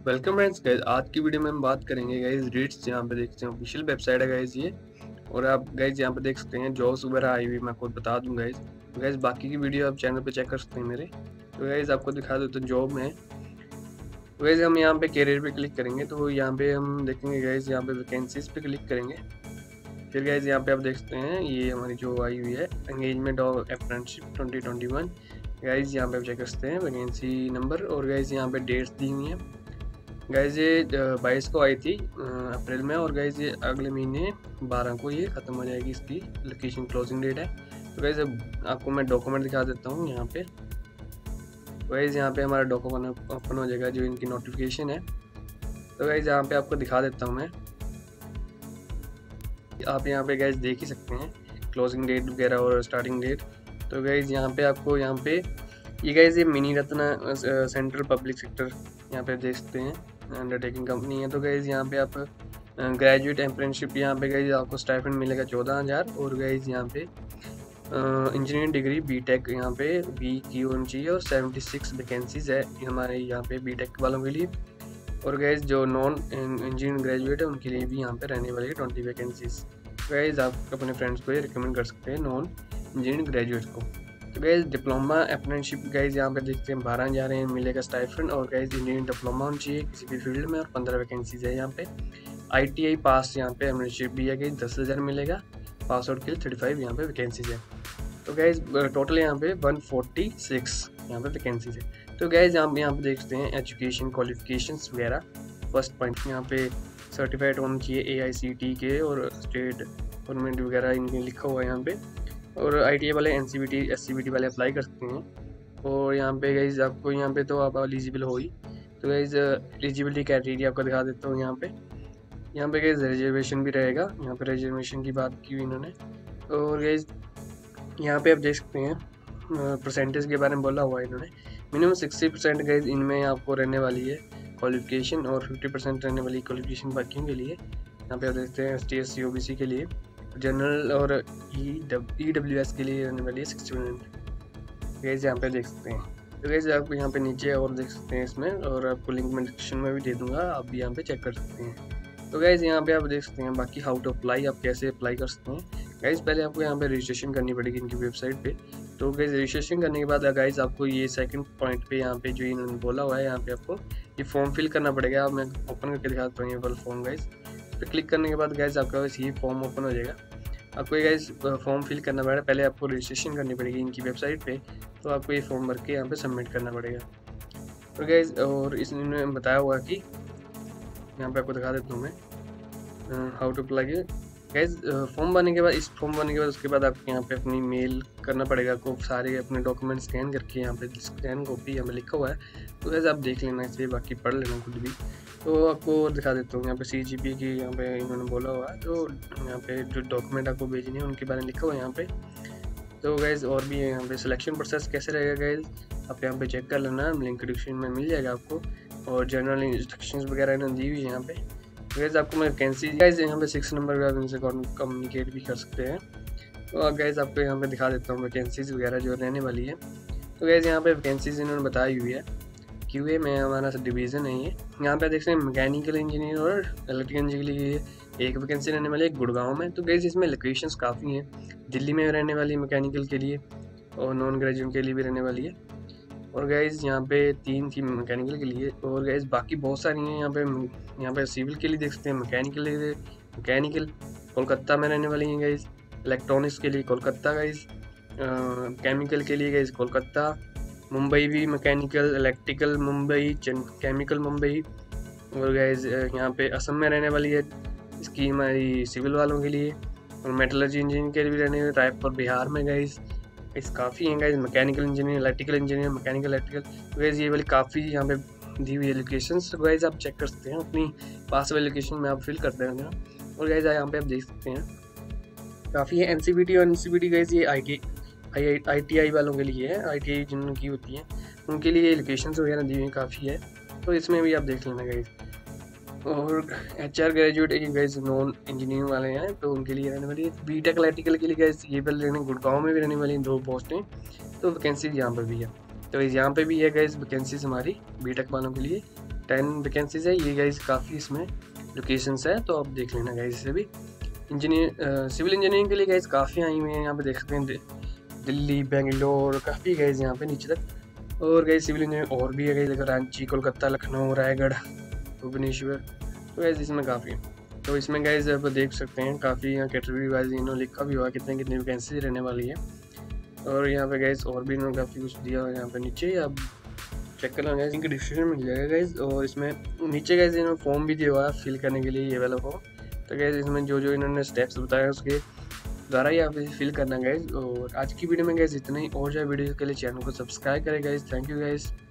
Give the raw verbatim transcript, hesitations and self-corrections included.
Welcome friends guys, आज की video में हम बात करेंगे गाइस रेट्स। यहाँ पे देखते हैं ऑफिशियल वेबसाइट है गाइस ये। और आप गाइस यहाँ पे देख सकते हैं जॉब्स वगैरह आई हुई, मैं आपको बता दूं गाइस। तो गाइस बाकी की वीडियो आप चैनल पे चेक कर सकते हैं मेरे। तो गाइस आपको दिखा देते हैं जॉब में। तो गाइस हम यहाँ पे कैरियर पे क्लिक करेंगे तो यहाँ पे हम देखेंगे गाइस, यहाँ पे वैकेंसीज पे क्लिक करेंगे। फिर गाइस यहाँ पे आप देख सकते हैं ये हमारी जॉब आई हुई है, एंगेजमेंट और apprenticeship twenty twenty one. Guys यहाँ पे आप चेक कर सकते हैं वैकेंसी नंबर और गाइस यहाँ पे डेट्स दी हुई हैं। गाइज ये बाईस को आई थी अप्रैल में, और गाइज ये अगले महीने बारह को ये ख़त्म हो जाएगी, इसकी लोकेशन क्लोजिंग डेट है। तो गाइज आपको मैं डॉक्यूमेंट दिखा देता हूँ यहाँ पे। गाइज यहाँ पे हमारा डॉक्यूमेंट ओपन हो जाएगा जो इनकी नोटिफिकेशन है। तो गाइज यहाँ पे आपको दिखा देता हूँ मैं। आप यहाँ पे गाइज देख ही सकते हैं क्लोजिंग डेट वगैरह और स्टार्टिंग डेट। तो गाइज यहाँ पे आपको यहाँ पे ये गाइज ये mini Ratna central public sector यहाँ पे देख सकते हैं अंडरटेकिंग कंपनी है। तो गाइज यहाँ पे आप ग्रेजुएट अप्रेंटिसशिप यहाँ पे गाइज आपको स्टाइपेंड मिलेगा चौदह हज़ार। और गाइज यहाँ पे इंजीनियरिंग डिग्री बीटेक यहाँ पे बी की होनी चाहिए, और सेवेंटी सिक्स वैकेंसीज है हमारे यहाँ पे बीटेक वालों के लिए। और गाइज जो नॉन इंजीनियरिंग ग्रेजुएट है उनके लिए भी यहाँ पे रहने वाली है ट्वेंटी वैकेंसीज। गाइज आप अपने फ्रेंड्स को ये रिकमेंड कर सकते हैं नॉन इंजीनियरिंग ग्रेजुएट को। तो गाइज डिप्लोमा अप्रेंटिसशिप गाइज यहाँ पे देखते हैं बारह हज़ार हैं मिलेगा स्टाइपेंड। और गाइज इंजीनियरिंग डिप्लोमा होनी चाहिए किसी भी फील्ड में, और पंद्रह वैकेंसीज है यहाँ पे। आईटीआई पास यहाँ पे अप्रेंटिसशिप भी है गाइज दस हज़ार मिलेगा, पास आउट के लिए थर्टी फाइव यहाँ पे वैकेंसीज है। तो गाइज टोटल यहाँ पे वन फोर्टी सिक्स यहाँ पे वैकेंसीज है। तो गाइज आप यहाँ पे देखते हैं एजुकेशन क्वालिफिकेशंस वगैरह। फर्स्ट पॉइंट यहाँ पे सर्टिफाइड होना चाहिए ए आई सी टी के और स्टेट गवर्नमेंट वगैरह इनके लिखा हुआ है यहाँ पे। और आईटीआई वाले एनसीबीटी एससीबीटी वाले अप्लाई कर सकते हैं। और यहाँ पे गाइज आपको यहाँ पे तो आप एलिजिबल हो ही। तो गाइज एलिजिबिलिटी क्राइटेरिया आपको दिखा देता हूँ यहाँ पे। यहाँ पे गाइज रिजर्वेशन भी रहेगा, यहाँ पे रिजर्वेशन की बात की हुई इन्होंने। और गाइज यहाँ पे आप देख सकते हैं परसेंटेज के बारे में बोला हुआ है इन्होंने। मिनिमम सिक्सटी परसेंट गाइज इनमें आपको रहने वाली है क्वालिफिकेशन, और फिफ्टी परसेंट रहने वाली क्वालिफिकेशन बाकियों के लिए। यहाँ पे आप देखते हैं S T S C O B C के लिए, जनरल और ई डब्ल्यू एस के लिए रहने वाली है सिक्सटी परसेंट। गैस यहाँ पे देख सकते हैं। तो गैस आप यहाँ पे नीचे और देख सकते हैं इसमें, और आपको लिंक मैं डिस्क्रिप्शन में भी दे दूंगा, आप भी यहाँ पे चेक कर सकते हैं। तो गैस यहाँ पे आप देख सकते हैं बाकी हाउ टू अप्लाई, आप कैसे अप्लाई कर सकते हैं। गैस पहले आपको यहाँ पे रजिस्ट्रेशन करनी पड़ेगी इनकी वेबसाइट पे। तो गैस रजिस्ट्रेशन करने के बाद गाइज आपको ये सेकंड पॉइंट पे यहाँ पे जो इन्होंने बोला हुआ है, यहाँ पे आपको ये फॉर्म फिल करना पड़ेगा। मैं ओपन करके दिखाता हूँ ये वाला फॉर्म। गाइज पे क्लिक करने के बाद गाइज आपका बस ये फॉर्म ओपन हो जाएगा। आपको ये गाइज फॉर्म फिल करना पड़ेगा, पहले आपको रजिस्ट्रेशन करनी पड़ेगी इनकी वेबसाइट पे। तो आपको ये फॉर्म भर के यहाँ पे सबमिट करना पड़ेगा। तो गाइज और इसने बताया हुआ कि यहाँ पे आपको दिखा देता हूँ मैं how to apply. Guys form भरने के बाद, इस फॉर्म भरने के बाद उसके बाद आपको यहाँ पे अपनी मेल करना पड़ेगा। आपको सारे अपने डॉक्यूमेंट स्कैन करके यहाँ पे स्कैन कॉपी यहाँ पे लिखा हुआ है। तो गाइज आप देख लेना इसलिए, बाकी पढ़ लेना खुद भी। तो आपको दिखा देता हूँ यहाँ पे सी जी पी की यहाँ पे इन्होंने बोला हुआ है। तो यहाँ पे जो डॉक्यूमेंट आपको भेजने हैं उनके बारे में लिखा हुआ है यहाँ पे। तो गाइज और भी यहाँ पे सिलेक्शन प्रोसेस कैसे रहेगा गाइज आप यहाँ पे चेक कर लेना, लिंक डिस्क्रिप्शन में मिल जाएगा आपको। और जनरल इंस्ट्रक्शंस वगैरह इन्होंने दी हुई है यहाँ पे। गाइज आपको मैं वैकेंसी गाइज यहाँ पे सिक्स नंबर पे आप इनसे कम्युनिकेट भी कर सकते हैं। तो गाइज आपको यहाँ पे दिखा देता हूँ वैकेंसीज वगैरह जो रहने वाली है। तो गाइज यहाँ पे वैकेंसीज इन्होंने बताई हुई है। क्यूए में हमारा डिवीज़न है ये। यहाँ पे देख सकते हैं मैकेनिकल इंजीनियर और इलेक्ट्रिकल इंजीनियर के लिए एक वैकेंसी रहने वाली है गुड़गांव में। तो गाइज इसमें लोकेशंस काफ़ी हैं, दिल्ली में रहने वाली मैकेनिकल के लिए, और नॉन ग्रेजुएट के लिए भी रहने वाली है। और गाइज यहाँ पे तीन थी मैकेनिकल के लिए। और गाइज बाकी बहुत सारी हैं यहाँ पे। यहाँ पे सिविल के लिए देख सकते हैं, मैकेनिकल मैकेनिकल कोलकाता में रहने वाली हैं गाइज। इलेक्ट्रॉनिक्स के लिए कोलकाता गाइज, केमिकल के लिए गाइज कोलकाता, मुंबई भी mechanical, electrical Mumbai, chemical Mumbai. और गाइज यहाँ पे असम में रहने वाली है इसकी हमारी सिविल वालों के लिए। और मेटलर्जी इंजीनियर के लिए भी रहने वाली रायपुर बिहार में गाइज। इस काफ़ी हैं guys, mechanical engineer, electrical engineer, mechanical electrical. तो गाइज ये वाली काफ़ी यहाँ पे दी हुई है लोकेशंस। तो गाइज आप चेक कर सकते हैं अपनी पास वाली लोकेशन में आप फिल करते हैं। और गाइज यहाँ पे आप देख सकते हैं काफ़ी है। एनसीबीटी और एनसीबीटी गाइज ये I T I T I वालों के लिए है, आई टी आई जिनकी होती है उनके लिए लोकेशंस वगैरह दी हुई काफ़ी है। तो इसमें भी आप देख लेना गाइज। और H R graduate guys non engineering वाले हैं तो उनके लिए रहने वाली है। बी टेक इलेक्ट्रिकल के लिए गाइज ये भी रहने गुड़गांव में भी रहने वाली दो पोस्टें। तो वैकेंसी यहाँ पर भी है। तो यहाँ पे भी है गाइज वैकेंसीज हमारी बी टेक वालों के लिए। टेन वैकेंसीज है ये गाइज, काफ़ी इसमें लोकेशंस है, तो आप देख लेना गाइज इसे भी। इंजीनियर सिविल इंजीनियरिंग के लिए गाइज काफ़ी आई हुई हैं, यहाँ पे देख सकते हैं दिल्ली, बेंगलोर, काफ़ी गाइज यहाँ पे नीचे तक। और गाइज सिविल इंजीनियरिंग और भी है गाइज, अगर रांची, कोलकाता, लखनऊ, रायगढ़, भुवनेश्वर, तो गाइज इसमें काफ़ी है। तो इसमें गाइज आप देख सकते हैं काफ़ी यहाँ कैटेगरी वाइज इन्होंने लिखा भी हुआ कितने कितनी वैकेंसी रहने वाली है। और यहाँ पे गाइज और भी इन्होंने काफ़ी कुछ दिया यहाँ पे नीचे, आप चेक करना गाइज, इनके डिस्क्रिप्शन मिल जाएगा गाइज। और इसमें नीचे गाइज इन्होंने फॉर्म भी दिया हुआ है फिल करने के लिए, ये वाला फॉर्म। तो गाइज इसमें जो जो इन्होंने स्टेप्स बताया उसके द्वारा ही आप फिल करना गाइज। और आज की वीडियो में गाइज इतना ही, और जो वीडियो के लिए चैनल को सब्सक्राइब करें गाइज। Thank you guys.